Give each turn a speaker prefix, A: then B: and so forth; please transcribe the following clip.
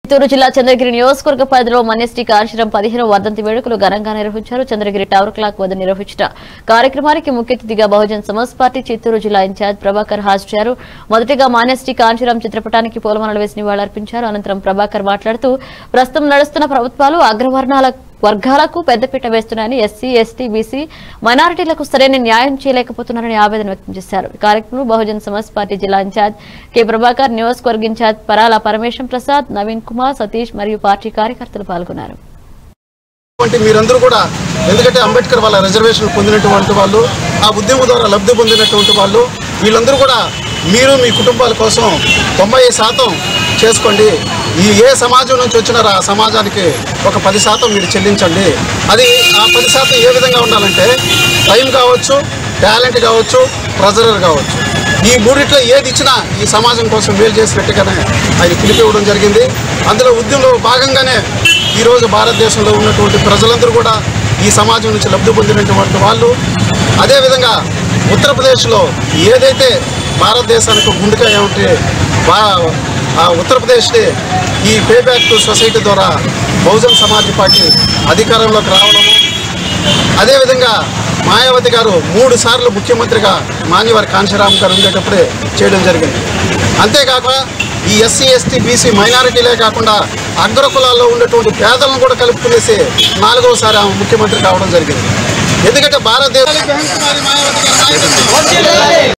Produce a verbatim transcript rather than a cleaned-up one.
A: చిత్తూరు జిల్లా చంద్రగిరి నియోజకవర్గ పరిధిలో మన్యశ్రీ కాంశీరాం పదిహేనవ వర్ధంతి వేడుకలు ఘనంగా నిర్వహించారు. చంద్రగిరి టవర్ క్లాక్ వద్ద నిర్వహించిన కార్యక్రమానికి ముఖ్య అతిథిగా బహుజన్ సమాజ్ పార్టీ చిత్తూరు జిల్లా ఇన్ఛార్జ్ ప్రభాకర్ హాజరయ్యారు. మొదటిగా మన్యశ్రీ కాంశీరాం చిత్రపటానికి పూలమాలలు వేసి నివాళులర్పించారు. అనంతరం ప్రభాకర్ మాట్లాడుతూ ప్రస్తుతం నడుస్తున్న ప్రభుత్వాలు అగ్రవర్ణాల వర్గాలకు పెద్దపీట వేస్తున్నాయని, ఎస్సీ ఎస్టీ బీసీ మైనారిటీలకు సరైన న్యాయం చేయలేకపోతున్నారని ఆవేదన వ్యక్తం చేశారు. ఈ కార్యక్రమంలో బహుజన్ సమాజ్ పార్టీ జిల్లా ఇన్ఛార్జ్ కె ప్రభాకర్, నియోజకవర్గ ఇన్ఛార్జ్ పరాల పరమేశ్వర ప్రసాద్, నవీన్ కుమార్, సతీష్ మరియు పార్టీ కార్యకర్తలు పాల్గొన్నారు.
B: మీరందరూ కూడా ఎందుకంటే అంబేద్కర్ వాళ్ళ రిజర్వేషన్ పొందినటువంటి వాళ్ళు, ఆ ఉద్యమం ద్వారా లబ్ధి పొందినటువంటి వాళ్ళు, వీళ్ళందరూ కూడా మీరు మీ కుటుంబాల కోసం తొంభై శాతం చేసుకోండి. ఈ ఏ సమాజం నుంచి వచ్చినారో ఆ సమాజానికి ఒక పది శాతం మీరు చెల్లించండి. అది ఆ పది శాతం ఏ విధంగా ఉండాలంటే టైం కావచ్చు, టాలెంట్ కావచ్చు, ప్రెజరర్ కావచ్చు. ఈ మూడిట్లో ఏది ఇచ్చినా ఈ సమాజం కోసం మేలు చేసినట్టుగానే ఆయన పిలిపివ్వడం జరిగింది. అందులో ఉద్యమంలో భాగంగానే ఈరోజు భారతదేశంలో ఉన్నటువంటి ప్రజలందరూ కూడా ఈ సమాజం నుంచి లబ్ధి పొందినటువంటి వాళ్ళు. అదేవిధంగా ఉత్తరప్రదేశ్లో ఏదైతే భారతదేశానికి గుండెకాయ ఉంటే ఆ ఉత్తరప్రదేశ్ని ఈ పే బ్యాక్ టు సొసైటీ ద్వారా బహుజన్ సమాజ్ పార్టీ అధికారంలోకి రావడము, అదేవిధంగా మాయావతి గారు మూడు సార్లు ముఖ్యమంత్రిగా మాన్యవర్ కాంశీరాం గారు ఉండేటప్పుడే చేయడం జరిగింది. అంతేకాక ఈ ఎస్సీ ఎస్టీ బీసీ మైనారిటీలే కాకుండా అగ్ర కులాల్లో ఉన్నటువంటి పేదలను కూడా కలుపుకునేసి నాలుగవసారి ఆమె ముఖ్యమంత్రి కావడం జరిగింది. ఎందుకంటే భారతదేశం